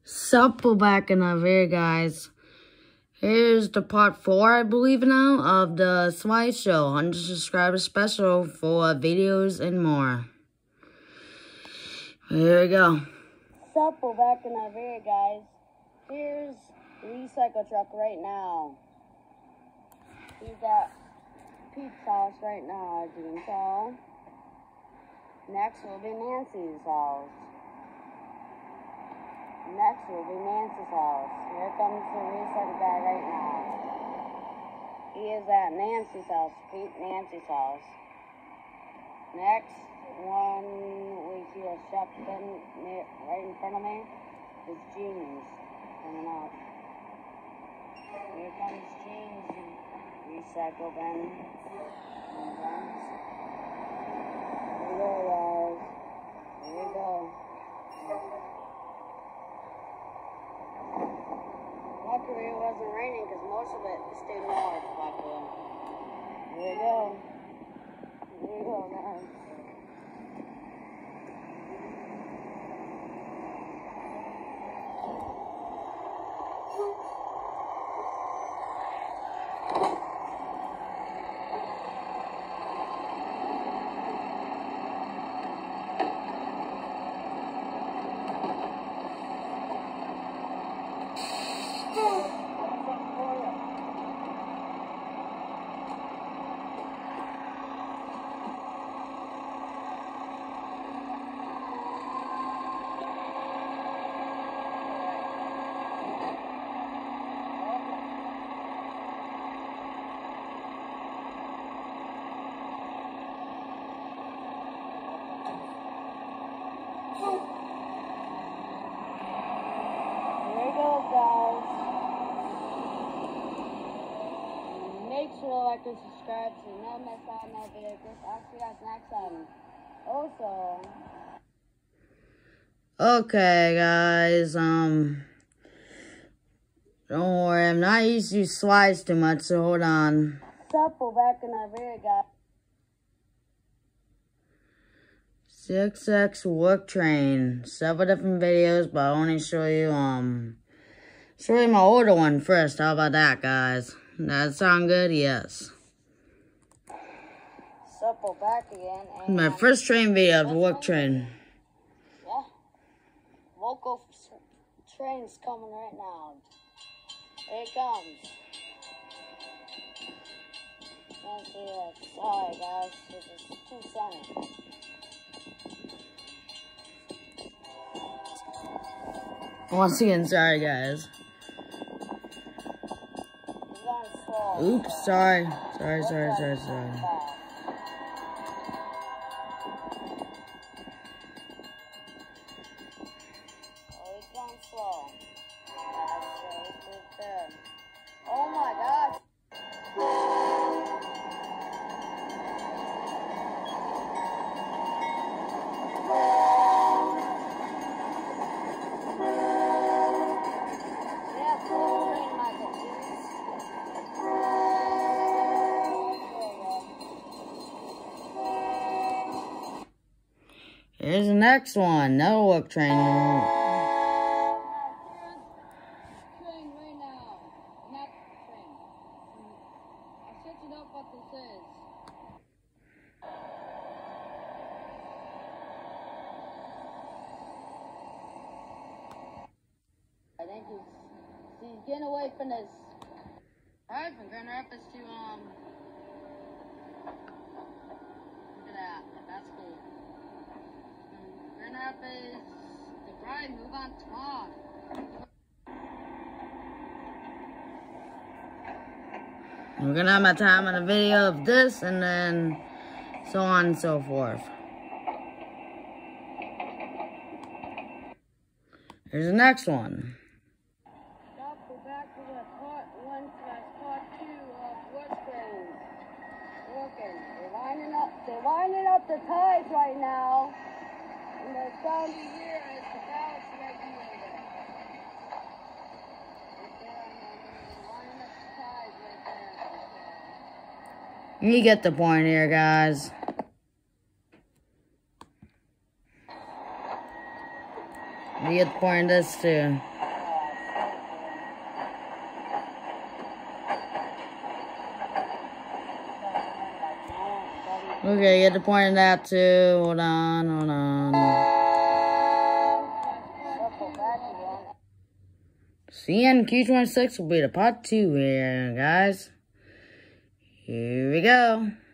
Sup, we're back in a video, guys. Here's the part 4, I believe now, of the slideshow. 100 subscriber special for videos and more. Here we go. Sup, we're back in a video, guys. Here's the recycle truck right now. He's at Pete's house right now, as you can tell. Next will be Nancy's house. Next will be Nancy's house. Here comes the recycle guy right now. He is at Nancy's house, Nancy's house. Next one, we see a shotgun right in front of me, is Jeans coming out. Here comes Jeans, recycle bin. Here we go, guys. Here we go. Luckily it wasn't raining because most of it stayed north, luckily. Here we go. Here we go, guys. Guys, make sure to like and subscribe so you don't miss out on my videos. I'll see you guys next time. Also, Okay, guys, don't worry, I'm not used to slides too much, so hold on. sup, we're back in our video, guys. 6X work train. Several different videos, but I only show you my older one first. How about that, guys? That sound good? Yes. Sup, we're back again. And My first train video of the work train. Yeah. Local train's coming right now. Here it comes. Can't see it. Sorry, guys. It's too sunny. Once again, sorry, guys. Oops, sorry. Sorry. Oh, he's going slow. Oh my gosh. Here's the next one. Another work train. Train right now. Not train. I'll search it up what this is. I think he's getting away from this. Alright, from Grand Rapids to look at that. That's cool. Grand Rapids, the bride, move on tomorrow. We're gonna have my time on a video of this, and then so on and so forth. Here's the next one. Stop, go back to the part 1/part 2 of work trains. Working. They're lining up the ties right now. And the sound you hear is the balance regulator. Lining up the ties right there. You get the point here, guys. You get the point of this too. Okay, get the point of that too. Hold on. Circle back again. CNQ26 will be the part 2 here, guys. Here we go.